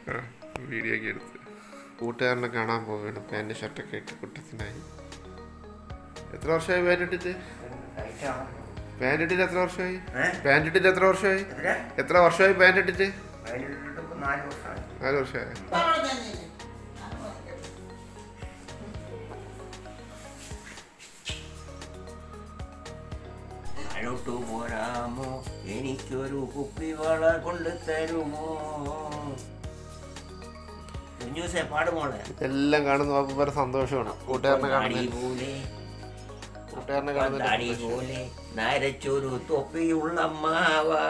Video ഒക്കെ എടുത്ത് കൂട്ടുകാരനെ കാണാൻ പോവുകയാണ്. പാൻറ് ഷർട്ടൊക്കെ ഇട്ട് കുട്ടത്തിനായി. എത്ര വർഷമായി പാൻറ് ഇട്ടിട്ട്? പാൻറ് ഇട്ടിട്ട് എത്ര വർഷമായി? പാൻറ് ഇട്ടിട്ട് എത്ര വർഷമായി? എത്ര വർഷമായി പാൻറ് ഇട്ടിട്ട്? 4 വർഷമായി. പോരാമോ, എനിക്കൊരു കുപ്പിവള കൊണ്ട് തരുമോ? പാടുമോളെ എല്ലാം കാണുന്ന വേറെ സന്തോഷമാണ്. കൂട്ടുകാരനെ പോലെ നരച്ചൊരു തൊപ്പിയുള്ള അമ്മാവാ.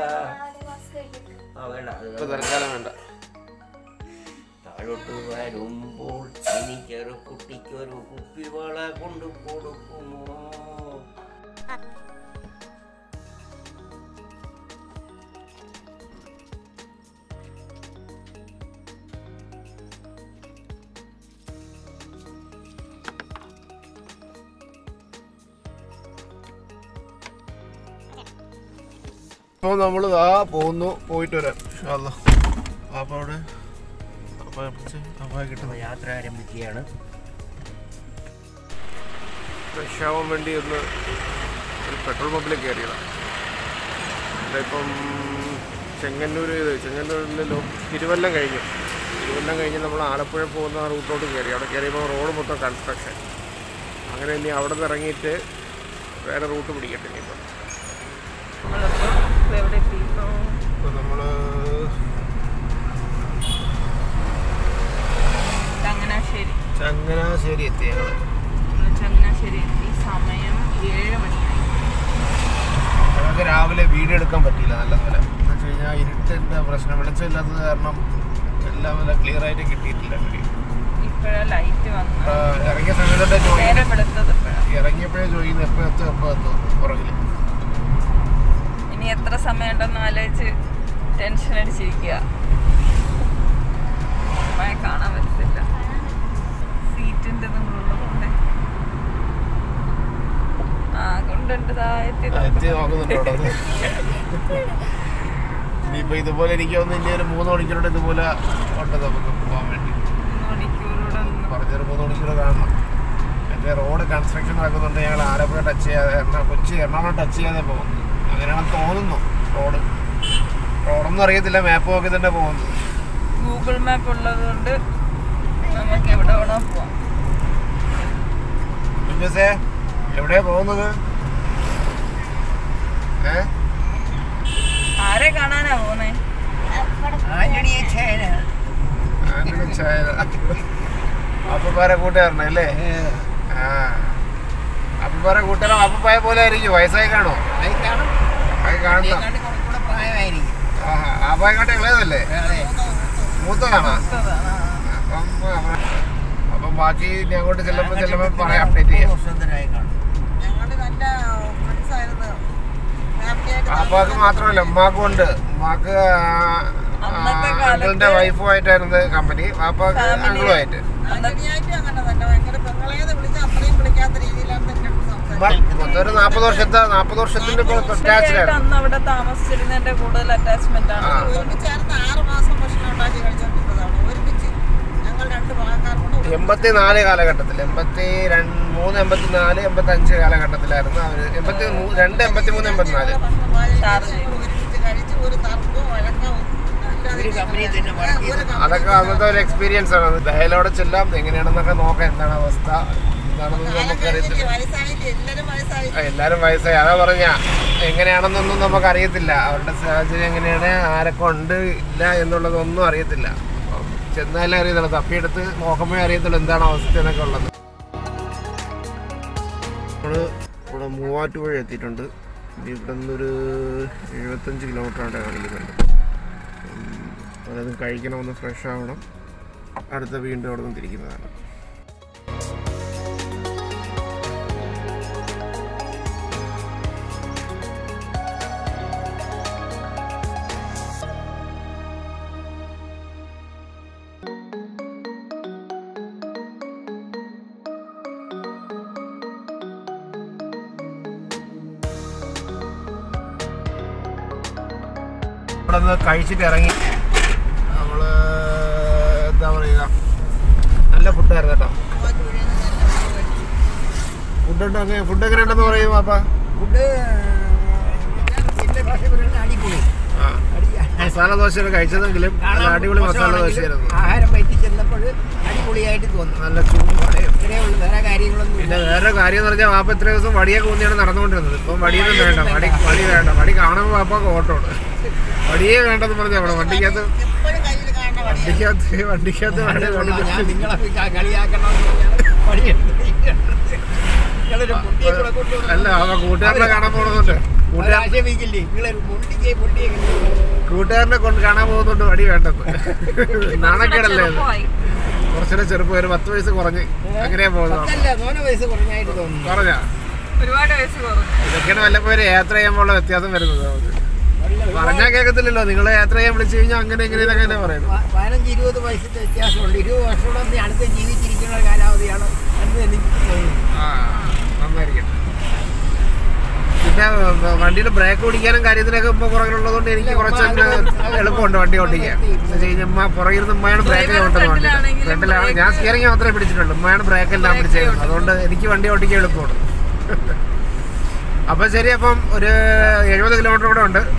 തൽക്കാലം വേണ്ട. താഴോട്ട് വരുമ്പോൾ എനിക്കൊരു കുട്ടിക്കൊരു കുപ്പിവള കൊണ്ടു കൊടുക്കുമോ? അപ്പോൾ നമ്മൾ പോകുന്നു, പോയിട്ട് വരാം. അപ്പോൾ അവിടെ കിട്ടുന്ന യാത്ര ആരംഭിക്കുകയാണ്. ഫ്രഷ് ആവാൻ വേണ്ടി ഒന്ന് ഒരു പെട്രോൾ പമ്പിൽ കയറിയതാണ്. ഇവിടെ ഇപ്പം ചെങ്ങന്നൂരിലോ തിരുവല്ലം കഴിഞ്ഞ് നമ്മൾ ആലപ്പുഴ പോകുന്ന റൂട്ടോട്ട് കയറി. അവിടെ കയറിയപ്പോൾ റോഡ് മൊത്തം കൺസ്ട്രക്ഷൻ. അങ്ങനെ ഇനി അവിടെ നിന്ന് ഇറങ്ങിയിട്ട് വേറെ റൂട്ട് പിടിക്കട്ടെ. ഇനിയിപ്പോൾ നമ്മൾ ചങ്ങനാശ്ശേരി എത്തി. ചങ്ങനാശ്ശേരി എത്തി. സമയം 7 മണിയായി. നമുക്ക് രാവിലെ വീഡിയോ എടുക്കാൻ പറ്റിയില്ല നല്ലപോലെ. എന്ന് വെച്ച് കഴിഞ്ഞാൽ ഇരുട്ടിൻ്റെ പ്രശ്നം, വെളിച്ചമില്ലാത്തത് കാരണം എല്ലാം നല്ല ക്ലിയർ ആയിട്ട് കിട്ടിയിട്ടില്ല വീഡിയോ. ഇറങ്ങിയ സമയത്തോടെ ഇറങ്ങിയപ്പോഴേ ചോദിക്കുന്നത് എപ്പോൾ എത്തും പുറകിൽ. ഇനി എത്ര സമയം ഉണ്ടെന്ന് ആലോചിച്ച് ടെൻഷൻ അടിച്ചിരിക്കുക. കാണാൻ പറ്റത്തില്ല, സീറ്റിൻ്റെ നമ്മളുള്ളതുകൊണ്ട്. ഇനിയിപ്പോ ഇതുപോലെ എനിക്ക് തോന്നുന്നു ഇനി ഒരു 3 മണിക്കൂറുടെ ഇതുപോലെ ഉണ്ട് നമുക്ക് പോകാൻ വേണ്ടി. 3 മണിക്കൂർ കാണണം. മറ്റേ റോഡ് കൺസ്ട്രക്ഷൻ നടക്കുന്നുണ്ട്. ഞങ്ങൾ ആലപ്പുഴ ടച്ച് ചെയ്യാതെ എറണാകുളം ടച്ച് ചെയ്യാതെ പോകുന്നു. അങ്ങനെയാണ് തോന്നുന്നു. റോഡൊന്നും അറിയത്തില്ല, മാപ്പ് നോക്കി തന്നെ പോകുന്നു. ഗൂഗിൾ മാപ്പ് ഉള്ളത് കൊണ്ട് നമുക്ക് എവിടെ വേണോ പോവാം. എവിടെയാ പോകുന്നത്? ആരെ കാണാനാ പോകുന്നേ? അപ്പൂപ്പാരെ കൂട്ടുകാരനല്ലേ? അപ്പൂപ്പാരെ കൂട്ടുകാരൻ അപ്പൂപ്പായ പോലെ ആയിരിക്കും. വയസ്സായി കാണോ? ആപ്പായെക്കാട്ടെ ഇളയതല്ലേ? മൂത്തതാണോ? അപ്പം ബാക്കി ഇനി അങ്ങോട്ട് ചെല്ലുമ്പോ പറയാം, അപ്ഡേറ്റ് ചെയ്യാം. അപ്പാക്ക് മാത്രമല്ല ഉമ്മാക്കും ഉണ്ട്. ഉമ്മാക്ക് അങ്കിളിന്റെ വൈഫുമായിട്ടായിരുന്നു കമ്പനി. അപ്പാക്ക് അങ്കിളുമായിട്ട് ഒരു 40 വർഷത്തിന്റെ അവിടെ താമസിച്ചിരുന്നതിന്റെ കൂടുതൽ അറ്റാച്ച്മെന്റ് ആണ്. 84 കാലഘട്ടത്തിൽ 83, 84, 85 കാലഘട്ടത്തിലായിരുന്നു അവര്. 82, 83, 84 അതൊക്കെ അന്നത്തെ ഒരു എക്സ്പീരിയൻസ് ആണ്. ഡയലോടെ ചെല്ലാം, എങ്ങനെയാണെന്നൊക്കെ നോക്കാം, എന്താണ് അവസ്ഥ എന്താണെന്ന് നമുക്കറിയത്തില്ല. എല്ലാരും വയസ്സായി. അതാ പറഞ്ഞ എങ്ങനെയാണെന്നൊന്നും നമുക്കറിയത്തില്ല. അവരുടെ സാഹചര്യം എങ്ങനെയാണ്, ആരൊക്കെ ഉണ്ട് ഇല്ല എന്നുള്ളതൊന്നും അറിയത്തില്ല. ചെന്നാലേ അറിയത്തുള്ളൂ, തപ്പിയെടുത്ത് നോക്കുമ്പോഴേ അറിയത്തുള്ളൂ എന്താണ് അവസ്ഥ എന്നൊക്കെ ഉള്ളത്. നമ്മൾ ഇവിടെ മൂവാറ്റുപുഴ എത്തിയിട്ടുണ്ട്. ഇവിടെ നിന്നൊരു 75 കിലോമീറ്ററാണ് കാണിക്കുന്നുണ്ട്. അതായത് കഴിക്കണമെന്ന് ഫ്രഷ് ആവണം. അടുത്ത വീണ്ടും അവിടെ നിന്ന് തിരിക്കുന്നതാണ്. ഇവിടെ നിന്ന് കഴിച്ചിട്ട് ഇറങ്ങി നമ്മൾ നല്ല ഫുഡായിരുന്നു കേട്ടോ. ഫുഡ് എങ്ങനെ ഉണ്ടെന്ന് പറയും പാപ്പ? മസാല ദോശയൊക്കെ കഴിച്ചതെങ്കിലും നല്ല അടിപൊളി മസാല ദോശയായിരുന്നു. ആഹാരം വയറ്റി ചെന്നപ്പോൾ അടിപൊളിയായിട്ട് തോന്നി. നല്ല ചൂട്. ഇത്രയേ ഉള്ളൂ, വേറെ കാര്യങ്ങളൊന്നും. പിന്നെ വേറെ കാര്യം എന്ന് പറഞ്ഞാൽ വാപ്പ ഇത്ര ദിവസം വടിയൊക്കെ ഊന്നിയാണ് നടന്നുകൊണ്ടിരുന്നത്. ഇപ്പം വടിയൊന്നും വേണ്ട, വടി വേണ്ട. വടി കാണുമ്പോൾ വാപ്പൊക്കെ ഓട്ടോട് വടിയേ വേണ്ടെന്ന് പറഞ്ഞ അവിടെ വണ്ടിക്കകത്ത് അല്ല അവ കൂട്ടുകാരനെ കാണാൻ പോകുന്നുണ്ട്. കൂട്ടുകാരനെ കൊണ്ട് കാണാൻ പോകുന്നുണ്ട് വടി വേണ്ടത്. നാണക്കേടല്ലേ കുറച്ചുകൂടെ ചെറുപ്പം, ഒരു 10 വയസ്സ് കുറഞ്ഞ് അങ്ങനെയാ പോകുന്നത്. പറഞ്ഞ ഇതൊക്കെയാണ് വല്ലപ്പോഴും യാത്ര ചെയ്യുമ്പോഴുള്ള വ്യത്യാസം വരുന്നത്. നമുക്ക് പറഞ്ഞാൽ കേൾക്കത്തില്ലല്ലോ. നിങ്ങളെ യാത്ര ചെയ്യാൻ വിളിച്ചു കഴിഞ്ഞാൽ അങ്ങനെ എങ്ങനെയൊക്കെ തന്നെ പറയുന്നത്. 15-20 വയസ്സിന്റെ വ്യത്യാസമുണ്ട്. 20 വർഷത്തോടെ അടുത്ത് ജീവിച്ചിരിക്കുന്ന കാലാവധിയാണ് എന്ന് എനിക്ക് തോന്നുന്നു. നന്നായിരിക്കും. പിന്നെ വണ്ടിയുടെ ബ്രേക്ക് ഓടിക്കാനും കാര്യത്തിനൊക്കെ ഇപ്പൊ പുറകിലുള്ളതുകൊണ്ട് എനിക്ക് കുറച്ചൊക്കെ എളുപ്പമുണ്ട് വണ്ടി ഓടിക്കാൻ. പുറകിൽ നിന്ന് ഉമ്മയാണ് ബ്രേക്ക് ചവിട്ടുന്നത്. വണ്ടി ഫ്രണ്ടിലാണ് ഞാൻ സ്റ്റിയറിംഗ് മാത്രമേ പിടിച്ചിട്ടുള്ളൂ. ഉമ്മയാണ് ബ്രേക്ക് എല്ലാം പിടിച്ചേക്കുന്നത്. അതുകൊണ്ട് എനിക്ക് വണ്ടി ഓടിക്കാൻ എളുപ്പമാണ്. അപ്പം ശരി, അപ്പം ഒരു 70 കിലോമീറ്റർ കൂടെ ഉണ്ട്.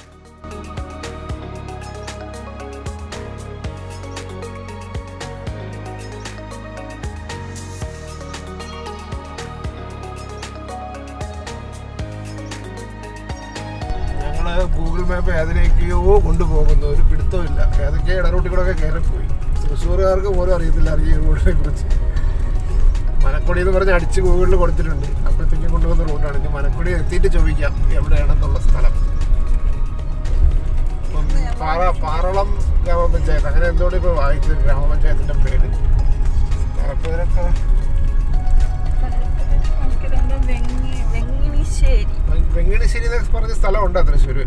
ഗൂഗിൾ മാപ്പ് ഏതിലേക്കോ കൊണ്ടുപോകുന്നു, ഒരു പിടുത്തമില്ല. ഏതൊക്കെ ഇടറൂട്ടിൽ കൂടെ ഒക്കെ കയറിപ്പോയി. തൃശ്ശൂറുകാർക്ക് പോലും അറിയത്തില്ല ഈ റൂട്ടിനെ കുറിച്ച്. മനക്കൊടി എന്ന് പറഞ്ഞ് അടിച്ച് ഗൂഗിളിൽ കൊടുത്തിട്ടുണ്ട്. അപ്പോഴത്തേക്കും കൊണ്ടുപോകുന്ന റൂട്ടാണ്. ഇനി മനക്കൊടി എത്തിയിട്ട് ചോദിക്കാം എവിടെയാണെന്നുള്ള സ്ഥലം. പാറളം ഗ്രാമപഞ്ചായത്ത് അങ്ങനെ എന്തോടെ ഇപ്പോൾ വായിച്ചത് ഗ്രാമപഞ്ചായത്തിൻ്റെ പേര്. സ്ഥലപ്പേരൊക്കെ വെങ്ങിണിശ്ശേരി എന്നൊക്കെ പറഞ്ഞ സ്ഥലമുണ്ടോ തൃശ്ശൂര്?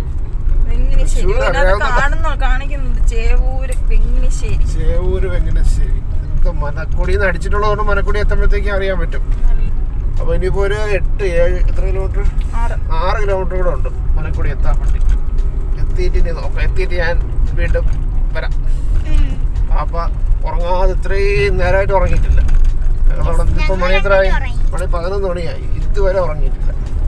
ചേവൂര് വെങ്ങിണിശ്ശേരി. മനക്കൊടിന്ന് അടിച്ചിട്ടുള്ളതുകൊണ്ട് മനക്കൊടി എത്തുമ്പോഴത്തേക്കും അറിയാൻ പറ്റും. അപ്പൊ ഇനിയിപ്പോ ഒരു 8-7 എത്ര കിലോമീറ്റർ? 6 കിലോമീറ്റർ കൂടെ ഉണ്ട് മനക്കൊടി എത്താൻ വേണ്ടി. എത്തിയിട്ട് ഇനി നോക്കാം. എത്തിയിട്ട് ഞാൻ വീണ്ടും വരാം. പാപ്പ ഉറങ്ങാതെ ഇത്രയും നേരമായിട്ട് ഉറങ്ങിയിട്ടില്ല. ഇപ്പൊ മണി എത്രയായി? മണി 11 മണിയായി. ഇതുവരെ ഉറങ്ങിയിട്ടില്ല.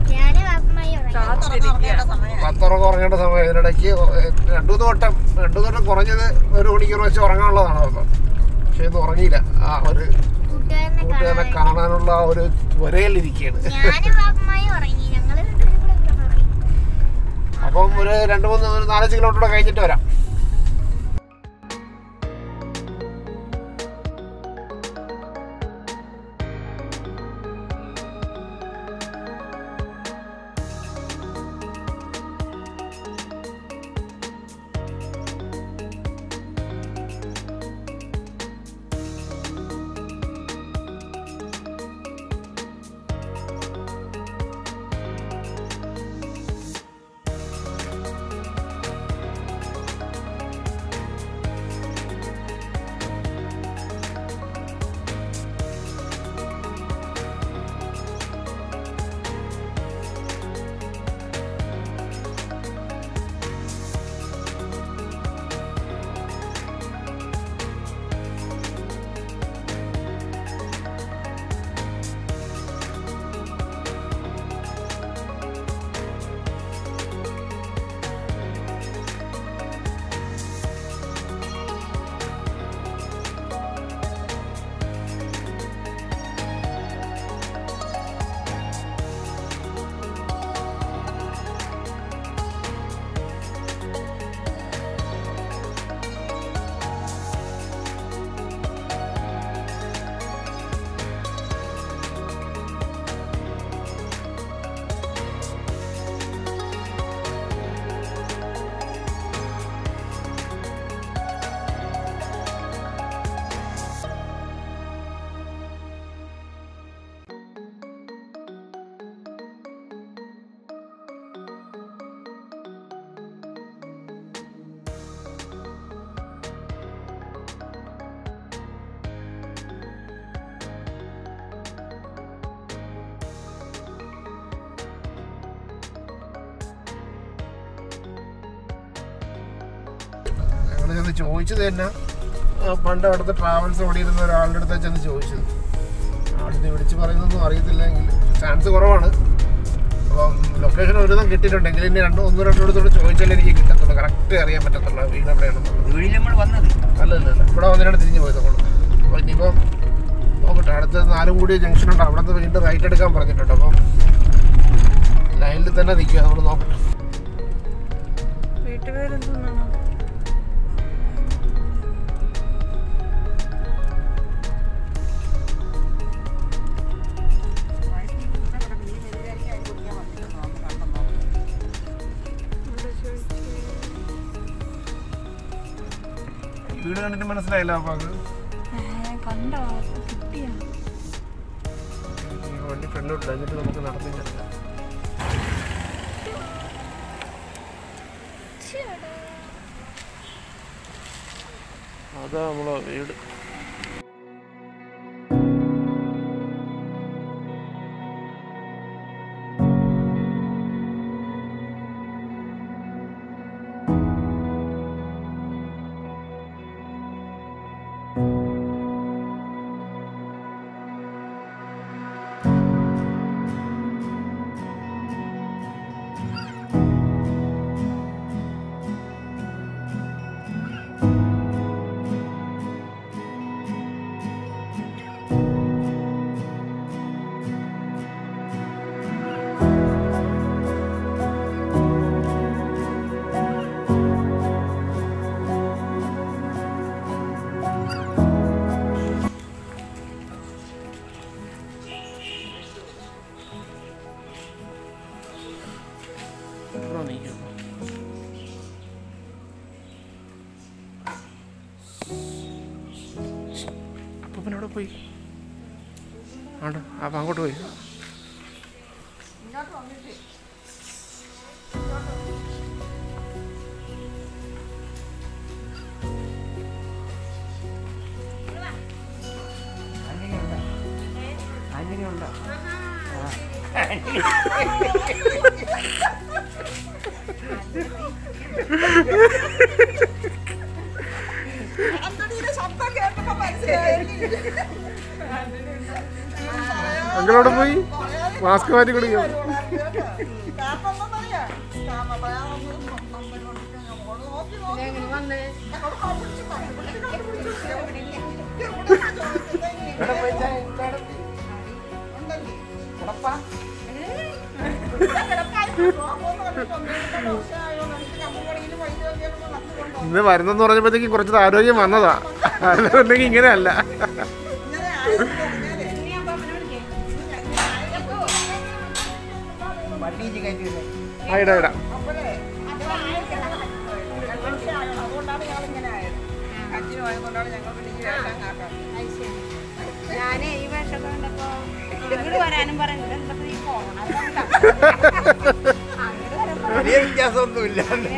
10 ഉറങ്ങേണ്ട സമയം. ഇതിനിടയ്ക്ക് 2-3 വട്ടം കുറഞ്ഞത് 1 മണിക്കൂർ വെച്ച് ഉറങ്ങാനുള്ളതാണ് അപ്പം. പക്ഷെ ഇത് ഉറങ്ങിയില്ല. ആ ഒരു കൂട്ടുകാരനെ കാണാനുള്ള ആ ഒരു ത്വരയിലിരിക്കുകയാണ്. അപ്പം ഒരു 2-3-4 കിലോമീറ്റർ കഴിഞ്ഞിട്ട് വരാം. ചോദിച്ചത് തന്നെ പണ്ട് അവിടുത്തെ ട്രാവൽസ് ഓടിയിരുന്ന ഒരാളുടെ അടുത്ത് ചെന്ന് ചോദിച്ചത്. ആളിനെ വിളിച്ച് പറയുന്നൊന്നും അറിയത്തില്ലെങ്കിൽ ചാൻസ് കുറവാണ്. അപ്പം ലൊക്കേഷൻ ഒരുവിധം കിട്ടിയിട്ടുണ്ടെങ്കിൽ ഇനി ഒന്നും രണ്ടിടത്തോട് ചോദിച്ചാലേ എനിക്ക് കിട്ടത്തുള്ളൂ, കറക്റ്റ് അറിയാൻ പറ്റത്തുള്ളൂ വീട് എവിടെയാണെന്നുള്ളത്. അല്ലല്ല ഇവിടെ വന്നിട്ടാണ് തിരിഞ്ഞു പോയത് നമ്മൾ. അപ്പോൾ ഇനിയിപ്പം നോക്കട്ടെ, അടുത്ത 4 കൂടി ജംഗ്ഷൻ ഉണ്ട്, അവിടെ നിന്ന് വീണ്ടും റൈറ്റ് എടുക്കാൻ പറഞ്ഞിട്ടുണ്ട്. അപ്പം ലൈനിൽ തന്നെ നിൽക്കുക, നമ്മൾ നോക്കട്ടെ. വീട് കണ്ടിട്ട് മനസ്സിലായില്ല. അപ്പൊ അത് വണ്ടി ഫ്രണ്ടിലോട്ട് എന്നിട്ട് നമുക്ക് നടന്നില്ല. അതാ നമ്മളെ വീട്. അപ്പൂപ്പനവിടെ പോയി ആണ്ട് അപ്പം അങ്ങോട്ട് പോയി. അങ്ങനെയുണ്ടോ? അങ്ങളോടെ പോയി മാസ്ക് മാറ്റി കൊടുക്കുക. ഇന്ന് വരുന്നെന്ന് പറഞ്ഞപ്പോഴത്തേക്ക് കുറച്ച് ആരോഗ്യം വന്നതാ, അല്ലെന്നുണ്ടെങ്കിൽ ഇങ്ങനെയല്ല. ഞാനേ ഈ വേഷം കണ്ടപ്പോ വീട് വരാനും പറയുന്നത് വലിയ വ്യത്യാസമൊന്നുമില്ല.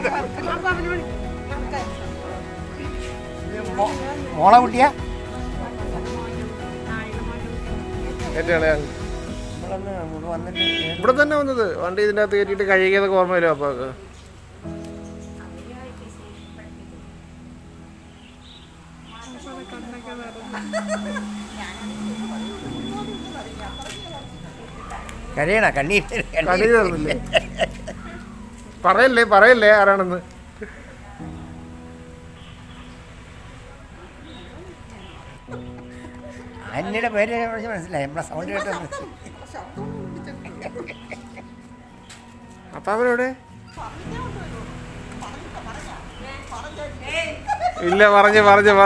മോളെ കുട്ടിയാ ഇവിടെ തന്നെ വന്നത്. വണ്ടി ഇതിൻ്റെ അകത്ത് കയറ്റിയിട്ട് കഴുകിയതൊക്കെ ഓർമ്മ വരും. അപ്പോൾ കരയണ കണ്ണീര് തീർന്നില്ലേ? പറയല്ലേ ആരാണെന്ന്. അന്നയുടെ പേര് മനസ്സിലായി, നമ്മളെ സൗണ്ട് കേട്ട അപ്പൊ അവരോടെ ഇല്ല പറഞ്ഞ്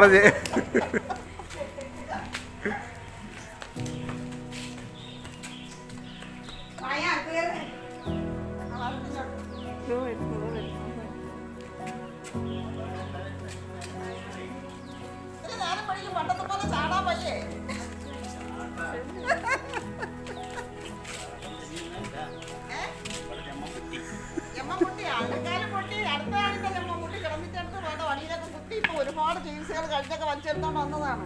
ഒരുപാട് ചികിത്സകൾ കഴിഞ്ഞൊക്കെ വലിച്ചെടുത്തോണ്ട് വന്നതാണ്.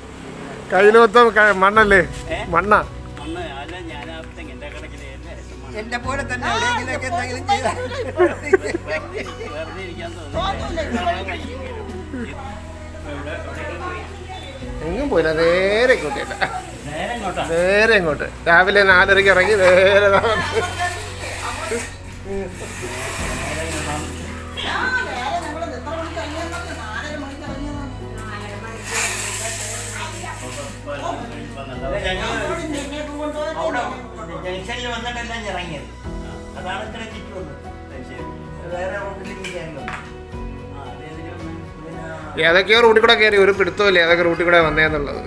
കയ്യിൽ മൊത്തം മണ്ണല്ലേ? മണ്ണ എന്നെ പോലെ തന്നെ എവിടെയെങ്കിലൊക്കെ എന്തെങ്കിലും ചെയ്താൽ എങ്ങും പോയില്ല, നേരെ ഇങ്ങോട്ടില്ല, നേരെ ഇങ്ങോട്ട്. രാവിലെ 4:30 ഇറങ്ങി നേരെ ജംഗ്ഷനിൽ വന്നിട്ടെല്ലാം ഇറങ്ങിയത്. അതാണ് ഇത്ര ചുറ്റി വന്നത്. വേറെ റോഡിൽ ഏതൊക്കെയോ റൂട്ടിൽ കൂടെ കയറി, ഒരു പിടുത്തമില്ല ഏതൊക്കെ റൂട്ടിൽ കൂടെ വന്നേന്നുള്ളത്.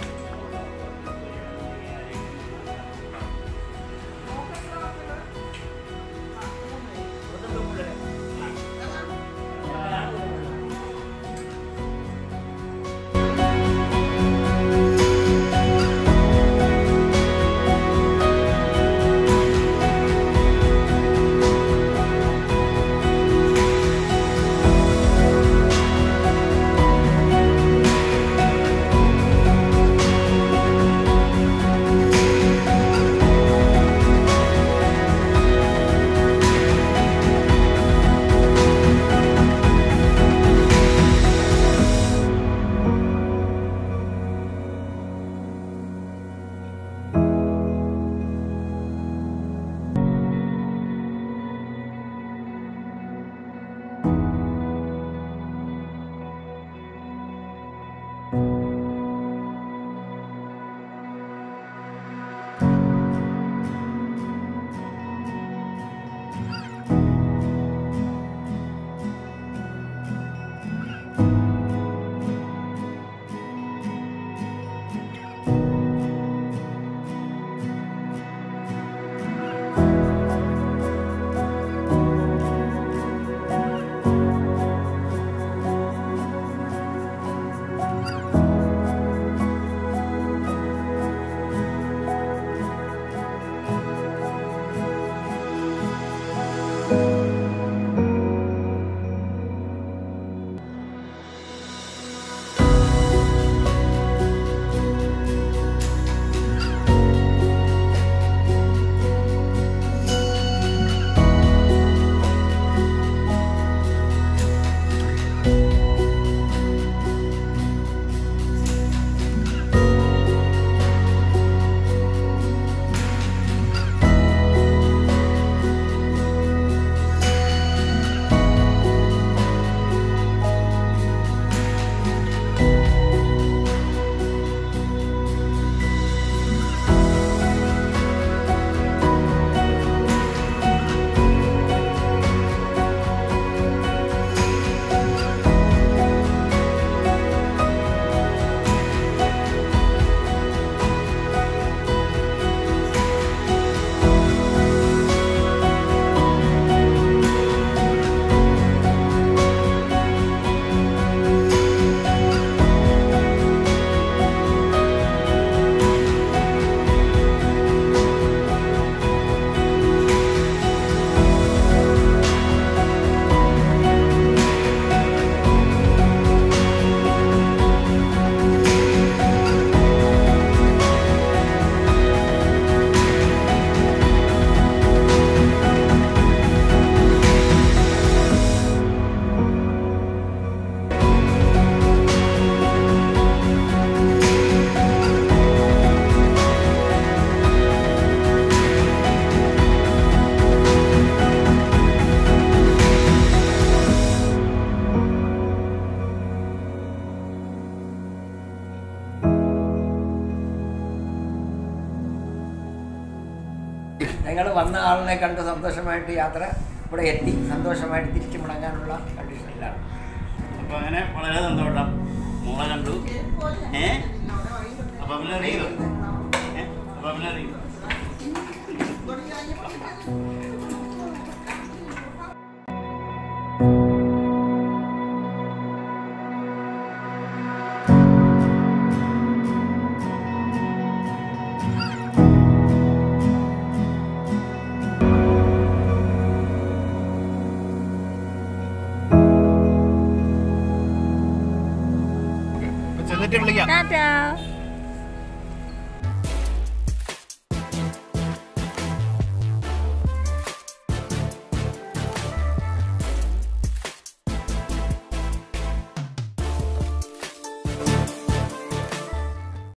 ഞങ്ങൾ വന്ന ആളിനെ കണ്ട് സന്തോഷമായിട്ട് യാത്ര ഇവിടെ എത്തി, സന്തോഷമായിട്ട് തിരിച്ചു മുടങ്ങാനുള്ള കണ്ടീഷനിലാണ്. അപ്പോൾ അങ്ങനെ വളരെ സന്തോഷം. മോളെ കണ്ടു. അപ്പം അവനെ അറിയുമോ? അപ്പം അവനെ അറിയുമോ? ചെന്നിട്ട് വിളിക്കാം. ടാറ്റാ.